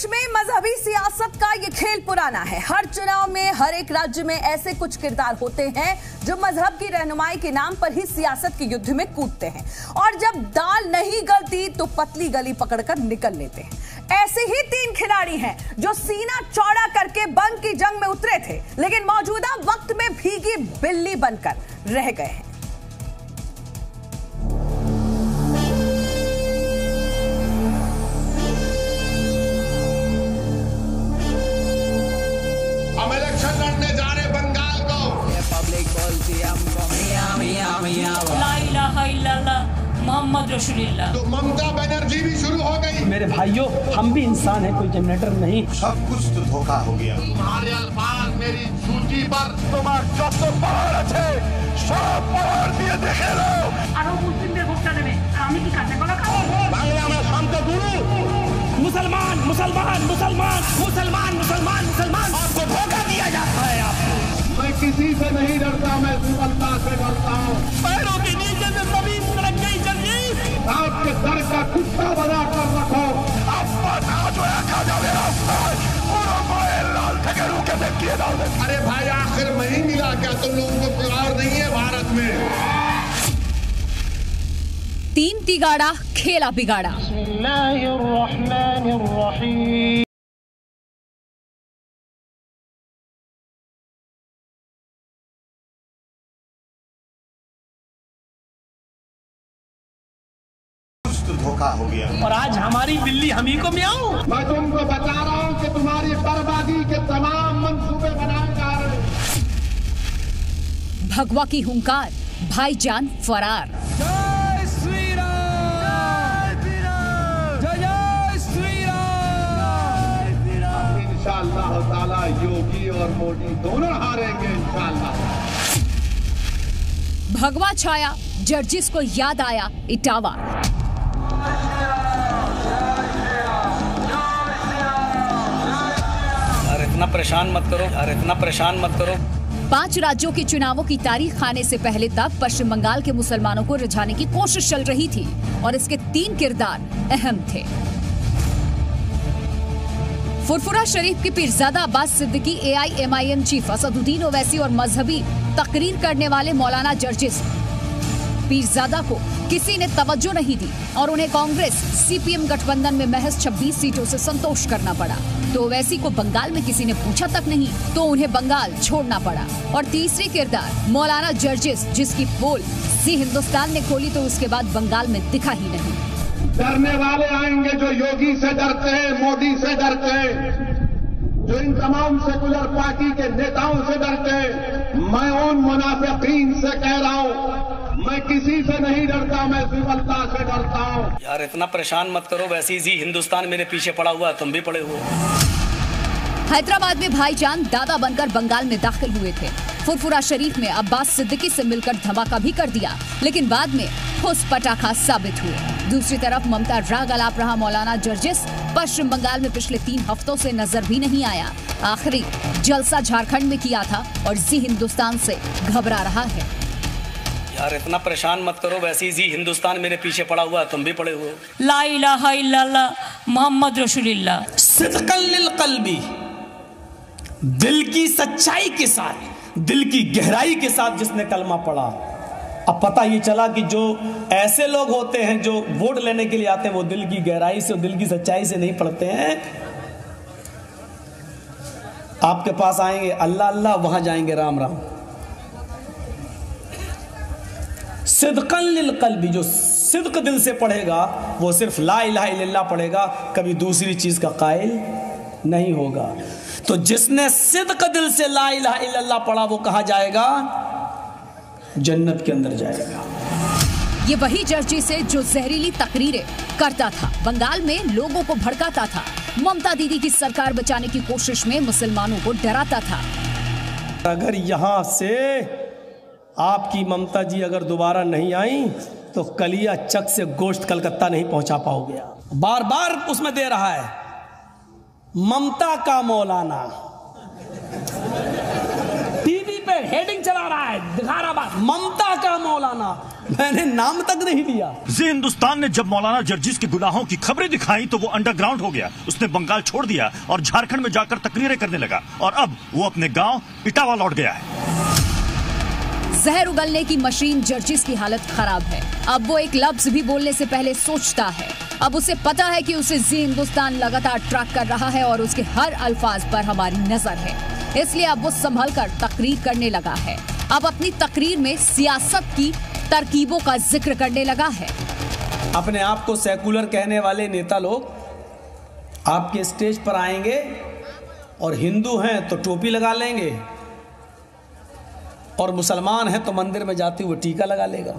देश में मजहबी सियासत का ये खेल पुराना है। हर चुनाव में हर एक राज्य में ऐसे कुछ किरदार होते हैं जो मजहब की रहनुमाई के नाम पर ही सियासत के युद्ध में कूदते हैं और जब दाल नहीं गलती तो पतली गली पकड़कर निकल लेते हैं। ऐसे ही 3 खिलाड़ी हैं जो सीना चौड़ा करके बंग की जंग में उतरे थे लेकिन मौजूदा वक्त में भीगी बिल्ली बनकर रह गए हैं। हम इलेक्शन लड़ने जा रहे बंगाल को। पब्लिक बोलती है हमको मियां मियां मियां। ला इलाहा इल्लल्लाह मोहम्मद रसूलुल्लाह। तो ममता बनर्जी भी शुरू हो गई। मेरे भाइयों, हम भी इंसान हैं, कोई जनरेटर नहीं। सब कुछ तो धोखा हो गया। तुम्हारे अल्फाज मेरी सूची पर তোমার যত পাওয়ার আছে সব পাওয়ার দিয়ে দেখে নাও। আরো মুসলিমদের ভোটটা দেবে, আমি কি কাঁচা কলা খাবো? বাংলা আমার শান্ত গুরু। मुसलमान मुसलमान मुसलमान मुसलमान मुसलमान मुसलमान आपको धोखा दिया जाता है। आपको मैं किसी से नहीं डरता, मैं सिर्फ अल्लाह से डरता हूँ। पैरों के नीचे से जमीन तरफ गई जमीन। आपके सर का कुत्ता बना कर रखो। अरे भाई आखिर में ही मिला क्या? तुम लोगों को कोई और नहीं है भारत में? 3 तिगाड़ा खेला बिगाड़ा। धोखा हो गया और आज हमारी बिल्ली हम ही को म्याऊं। मैं तुमको बता रहा हूँ कि तुम्हारी बर्बादी के तमाम मंसूबे बनाए जा रहे हैं। भगवा की हुंकार, भाईजान फरार। जय श्री राम, जय श्री राम। इंशाअल्लाह ताला योगी और मोदी दोनों हारेंगे इंशाअल्लाह। भगवा छाया, जर्जिस को याद आया इटावा। अरे इतना परेशान मत करो, अरे इतना परेशान मत करो। 5 राज्यों के चुनावों की तारीख आने से पहले तक पश्चिम बंगाल के मुसलमानों को रिझाने की कोशिश चल रही थी और इसके 3 किरदार अहम थे। फुरफुरा शरीफ के पीरजादा अब्बास सिद्दीकी, AIMIM चीफ असदुद्दीन ओवैसी और मजहबी तकरीर करने वाले मौलाना जर्जिस। पीरजादा को किसी ने तवज्जो नहीं दी और उन्हें कांग्रेस CPM गठबंधन में महज 26 सीटों से संतोष करना पड़ा। तो ओवैसी को बंगाल में किसी ने पूछा तक नहीं तो उन्हें बंगाल छोड़ना पड़ा। और तीसरी किरदार मौलाना जर्जिस, जिसकी पोल जी हिंदुस्तान ने खोली तो उसके बाद बंगाल में दिखा ही नहीं। डरने वाले आएंगे जो योगी से डरते हैं, मोदी से डरते हैं, जो इन तमाम सेकुलर पार्टी के नेताओं से डरते हैं। मैं उन मुनाफिकीन से कह रहा हूँ, मैं किसी से नहीं डरता, मैं सिर्फ अल्लाह से डरता हूँ। यार इतना परेशान मत करो, वैसे ही हिंदुस्तान मेरे पीछे पड़ा हुआ, तुम भी पड़े हुए। हैदराबाद में भाईजान दादा बनकर बंगाल में दाखिल हुए थे। फुरफुरा शरीफ में अब्बास सिद्दीकी से मिलकर धमाका भी कर दिया लेकिन बाद में ठोस पटाखा साबित हुए। दूसरी तरफ ममता राग अलाप रहा मौलाना जर्जिस पश्चिम बंगाल में पिछले 3 हफ्तों से नजर भी नहीं आया। आखिरी जलसा झारखंड में किया था और जी हिंदुस्तान से घबरा रहा है। यार इतना परेशान मत करो, वैसे ही हिंदुस्तान मेरे पीछे पड़ा हुआ, तुम भी पड़े हुए। ला इलाहा इल्लल्लाह मोहम्मद रसूलुल्लाह। सिद्क़न लिल क़ल्बी, दिल की सच्चाई के साथ, दिल की गहराई के साथ जिसने कलमा पढ़ा, अब पता ये चला कि जो ऐसे लोग होते हैं जो वोट लेने के लिए आते हैं वो दिल की गहराई से और दिल की सच्चाई से नहीं पढ़ते हैं। आपके पास आएंगे अल्लाह अल्लाह, वहां जाएंगे राम राम। सिद्क़न लिल क़ल्बी, जो सिद्क़ दिल से पढ़ेगा वो सिर्फ ला इलाहा इल्लल्लाह पढ़ेगा, कभी दूसरी चीज का कायल नहीं होगा। तो जिसने सिद्क़ दिल से ला इलाहा इल्लल्लाह पढ़ा वो कहाँ जाएगा? जन्नत के अंदर जाएगा। ये वही जर्जिस है जो जहरीली तकरीरें करता था, बंगाल में लोगों को भड़काता था, ममता दीदी की सरकार बचाने की कोशिश में मुसलमानों को डराता था। अगर यहाँ से आपकी ममता जी अगर दोबारा नहीं आई तो कलिया चक से गोश्त कलकत्ता नहीं पहुंचा पाओगे। बार बार उसमें दे रहा है ममता का मौलाना, टीवी पे हेडिंग चला रहा है, दिखा रहा बात, ममता का मौलाना, मैंने नाम तक नहीं लिया। जी हिंदुस्तान ने जब मौलाना जर्जिस के गुनाहों की खबरें दिखाई तो वो अंडरग्राउंड हो गया। उसने बंगाल छोड़ दिया और झारखंड में जाकर तकरीरें करने लगा और अब वो अपने गांव इटावा लौट गया है। जहर उगलने की मशीन जर्जिस की हालत खराब है। अब वो एक लफ्ज भी बोलने से पहले सोचता है। अब उसे पता है कि उसे जी हिंदुस्तान लगातार ट्रैक कर रहा है और उसके हर अल्फाज पर हमारी नजर है, इसलिए अब वो संभल कर तकरीर करने लगा है। अब अपनी तकरीर में सियासत की तरकीबों का जिक्र करने लगा है। अपने आप को सेकुलर कहने वाले नेता लोग आपके स्टेज पर आएंगे और हिंदू हैं तो टोपी लगा लेंगे और मुसलमान हैं तो मंदिर में जाते हुए टीका लगा लेगा।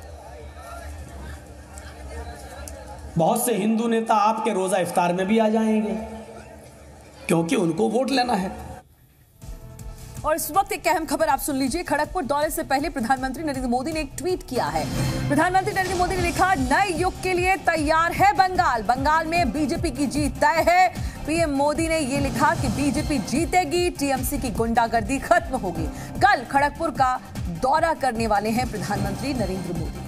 बहुत से हिंदू नेता आपके रोजा इफ्तार में भी आ जाएंगे क्योंकि उनको वोट लेना है। और इस वक्त एक अहम खबर आप सुन लीजिए। खड़गपुर दौरे से पहले प्रधानमंत्री नरेंद्र मोदी ने एक ट्वीट किया है। प्रधानमंत्री नरेंद्र मोदी ने लिखा, नए युग के लिए तैयार है बंगाल, बंगाल में बीजेपी की जीत तय है। पीएम मोदी ने ये लिखा कि बीजेपी जीतेगी, टीएमसी की गुंडागर्दी खत्म होगी। कल खड़गपुर का दौरा करने वाले हैं प्रधानमंत्री नरेंद्र मोदी।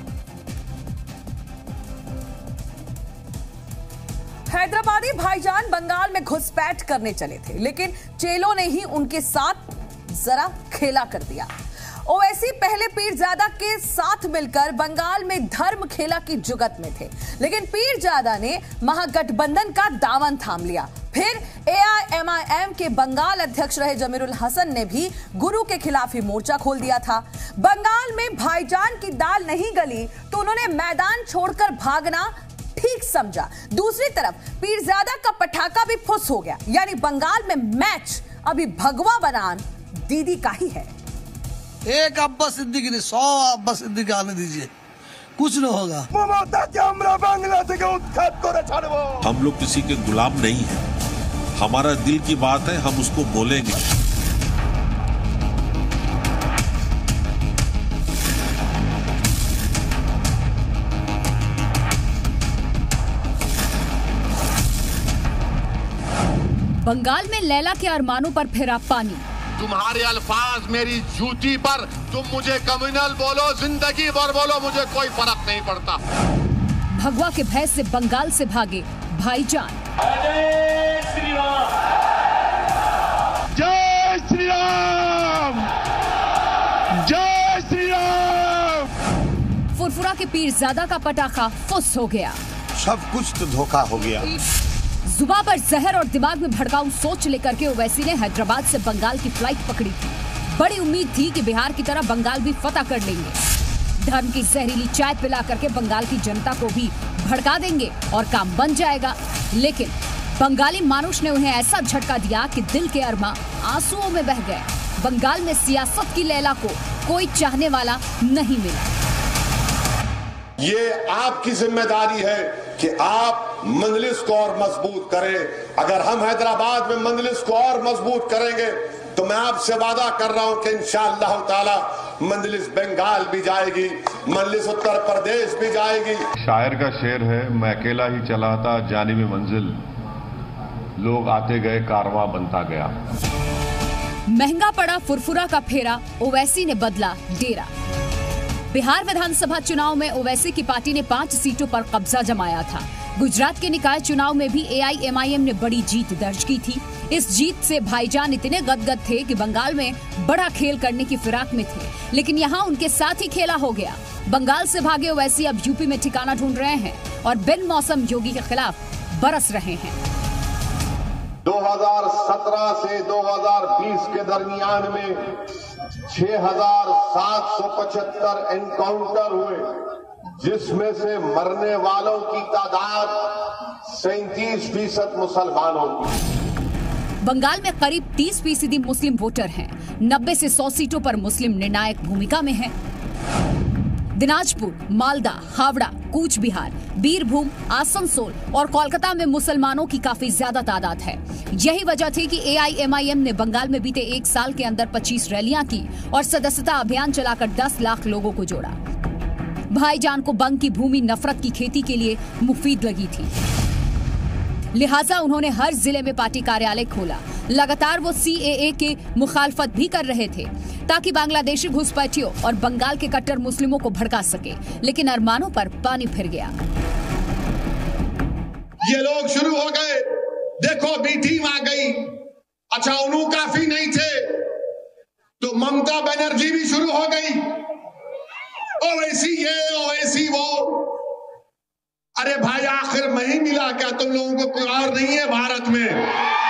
हैदराबादी भाईजान बंगाल में घुसपैठ करने चले थे, लेकिन चेलों ने ही उनके साथ जरा खेला कर दिया। ओवैसी पहले पीरजादा के साथ मिलकर बंगाल में धर्म खेला की जुगत में थे, लेकिन पीरजादा ने महागठबंधन का दामन थाम लिया। फिर एआईएमआईएम के बंगाल अध्यक्ष रहे जमीरुल हसन ने भी गुरु के खिलाफ ही मोर्चा खोल दिया था। बंगाल में भाईजान की दाल नहीं गली तो उन्होंने मैदान छोड़कर भागना ठीक समझा। दूसरी तरफ पीरजादा का पटाखा भी फुस हो गया, यानी बंगाल में मैच अभी भगवा बनान दीदी का ही है। एक अब्बास सिद्दीकी ने 100 अब्बास सिद्दीकी आने दीजिए, कुछ न होगा। हम लोग किसी के गुलाम नहीं हैं, हमारा दिल की बात है, हम उसको बोलेंगे। बंगाल में लैला के अरमानों पर फिरा पानी। तुम्हारे अल्फाज मेरी जूती पर, तुम मुझे कम्युनल बोलो, जिंदगी भर बोलो, मुझे कोई फर्क नहीं पड़ता। भगवा के भय से बंगाल से भागे भाईजान। जय श्री राम, जय श्री राम, जय श्री राम। फुरफुरा के पीरजादा का पटाखा फुस हो गया। सब कुछ तो धोखा हो गया। जुबान पर जहर और दिमाग में भड़काऊ सोच लेकर के ओवैसी ने हैदराबाद से बंगाल की फ्लाइट पकड़ी थी। बड़ी उम्मीद थी कि बिहार की तरह बंगाल भी फतह कर लेंगे, धर्म की जहरीली चाय पिला करके बंगाल की जनता को भी भड़का देंगे और काम बन जाएगा। लेकिन बंगाली मानुष ने उन्हें ऐसा झटका दिया कि दिल के अरमा आंसुओं में बह गए। बंगाल में सियासत की लैला को कोई चाहने वाला नहीं मिला। ये आपकी जिम्मेदारी है कि आप मंजलिस को और मजबूत करें। अगर हम हैदराबाद में मंजलिस को और मजबूत करेंगे तो मैं आपसे वादा कर रहा हूं कि इंशाअल्लाह ताला मंजलिस बंगाल भी जाएगी, मंजलिस उत्तर प्रदेश भी जाएगी। शायर का शेर है, मैं अकेला ही चला था जानिब मंजिल, लोग आते गए कारवां बनता गया। महंगा पड़ा फुरफुरा का फेरा, ओवैसी ने बदला डेरा। बिहार विधानसभा चुनाव में ओवैसी की पार्टी ने 5 सीटों पर कब्जा जमाया था। गुजरात के निकाय चुनाव में भी एआईएमआईएम ने बड़ी जीत दर्ज की थी। इस जीत से भाईजान इतने गदगद थे कि बंगाल में बड़ा खेल करने की फिराक में थे, लेकिन यहाँ उनके साथ ही खेला हो गया। बंगाल से भागे ओवैसी अब यूपी में ठिकाना ढूंढ रहे हैं और बिन मौसम योगी के खिलाफ बरस रहे हैं। 2017 से 2020 के दरमियान में 6,775 एनकाउंटर हुए, जिसमें से मरने वालों की तादाद 37% मुसलमानों की। बंगाल में करीब 30% मुस्लिम वोटर हैं। 90 से 100 सीटों पर मुस्लिम निर्णायक भूमिका में हैं। दिनाजपुर, मालदा, हावड़ा, कूच बिहार, बीरभूम, आसनसोल और कोलकाता में मुसलमानों की काफी ज्यादा तादाद है। यही वजह थी कि एआईएमआईएम ने बंगाल में बीते 1 साल के अंदर 25 रैलियां की और सदस्यता अभियान चलाकर 10 लाख लोगों को जोड़ा। भाईजान को बंग की भूमि नफरत की खेती के लिए मुफीद लगी थी। लिहाजा उन्होंने हर जिले में पार्टी कार्यालय खोला। लगातार वो CAA के मुखालफत भी कर रहे थे ताकि बांग्लादेशी घुसपैठियों और बंगाल के कट्टर मुस्लिमों को भड़का सके, लेकिन अरमानों पर पानी फिर गया। ये लोग शुरू हो गए, देखो बी टीम आ गई। अच्छा, उन्हों काफी नहीं थे तो ममता बनर्जी भी शुरू हो गई। ओवैसी ये ओवैसी वो। अरे भाई, आखिर में ही मिला क्या? तुम लोगों को कोई और नहीं है भारत में?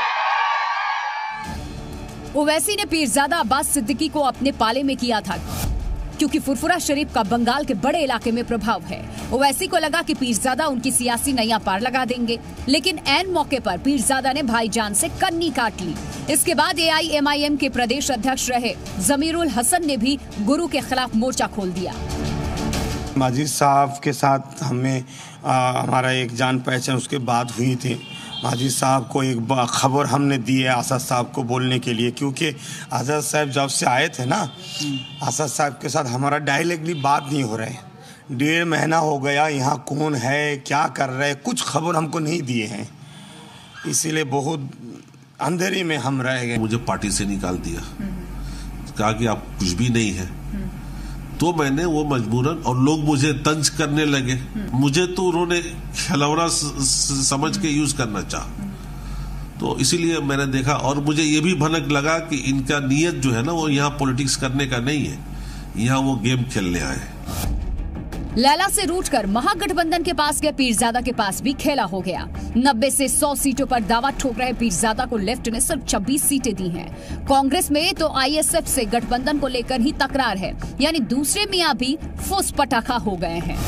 ओवैसी ने पीरजादा अब्बास सिद्दीकी को अपने पाले में किया था क्योंकि फुरफुरा शरीफ का बंगाल के बड़े इलाके में प्रभाव है। ओवैसी को लगा कि पीरजादा उनकी सियासी नैया पार लगा देंगे, लेकिन ऐन मौके पर पीरजादा ने भाईजान से कन्नी काट ली। इसके बाद AIMIM के प्रदेश अध्यक्ष रहे जमीरुल हसन ने भी गुरु के खिलाफ मोर्चा खोल दिया। माजिद साहब के साथ हमारा एक जान पहचान उसके बाद हुई थी। माजिद साहब को एक खबर हमने दी है आसाद साहब को बोलने के लिए, क्योंकि आसाद साहब जब से आए थे ना, आसाद साहब के साथ हमारा डायरेक्टली बात नहीं हो रहा है। 1.5 महीना हो गया, यहाँ कौन है, क्या कर रहे, कुछ खबर हमको नहीं दिए हैं, इसीलिए बहुत अंधेरी में हम रह गए। मुझे पार्टी से निकाल दिया, कहा कि आप कुछ भी नहीं है, तो मैंने वो मजबूरन, और लोग मुझे तंज करने लगे। मुझे तो उन्होंने खिलौना समझ के यूज करना चाहा, तो इसीलिए मैंने देखा। और मुझे ये भी भनक लगा कि इनका नियत जो है ना, वो यहाँ पॉलिटिक्स करने का नहीं है, यहाँ वो गेम खेलने आए। लैला से रूठकर महागठबंधन के पास गए पीरजादा के पास भी खेला हो गया। 90 से 100 सीटों पर दावा ठोक रहे पीरजादा को लेफ्ट ने सिर्फ 26 सीटें दी हैं। कांग्रेस में तो ISF से गठबंधन को लेकर ही तकरार है, यानी दूसरे मियां भी फुस पटाखा हो गए हैं।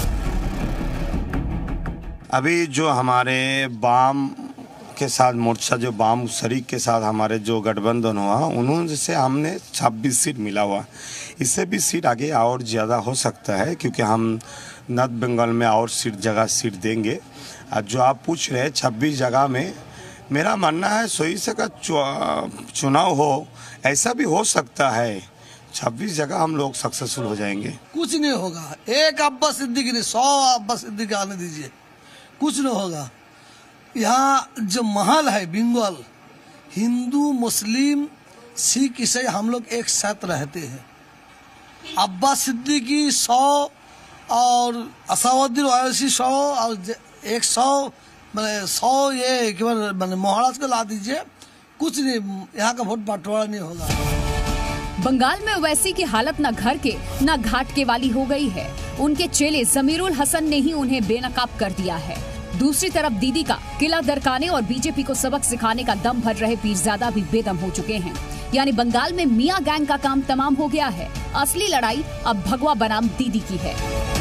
अभी जो हमारे बाम के साथ मोर्चा, जो बाम शरीक के साथ हमारे जो गठबंधन हुआ, उन्होंने से हमने 26 सीट मिला हुआ। इससे भी सीट आगे और ज़्यादा हो सकता है, क्योंकि हम नॉर्थ बंगाल में और जगह सीट देंगे। और जो आप पूछ रहे हैं 26 जगह में, मेरा मानना है 100 से का चुनाव हो, ऐसा भी हो सकता है। 26 जगह हम लोग सक्सेसफुल हो जाएंगे। कुछ नहीं होगा, एक अब्बास सिद्दीकी नहीं, 100 अब्बास सिद्दीकी आने दीजिए, कुछ नहीं होगा। यहाँ जो महल है बंगाल, हिंदू मुस्लिम सिख ईसाई हम लोग एक साथ रहते हैं। अब्बास सिद्दीकी 100 और असाउद्दीन ओवैसी 100 और 100 मैंने 100 ये मैंने महाराज को ला दीजिए, कुछ नहीं, यहाँ का वोट बंटवारा नहीं होगा। बंगाल में ओवैसी की हालत न घर के न घाट के वाली हो गई है। उनके चेले जमीरुल हसन ने ही उन्हें बेनकाब कर दिया है। दूसरी तरफ दीदी का किला दरकाने और बीजेपी को सबक सिखाने का दम भर रहे पीरजादा भी बेदम हो चुके हैं। यानी बंगाल में मियां गैंग का काम तमाम हो गया है। असली लड़ाई अब भगवा बनाम दीदी की है।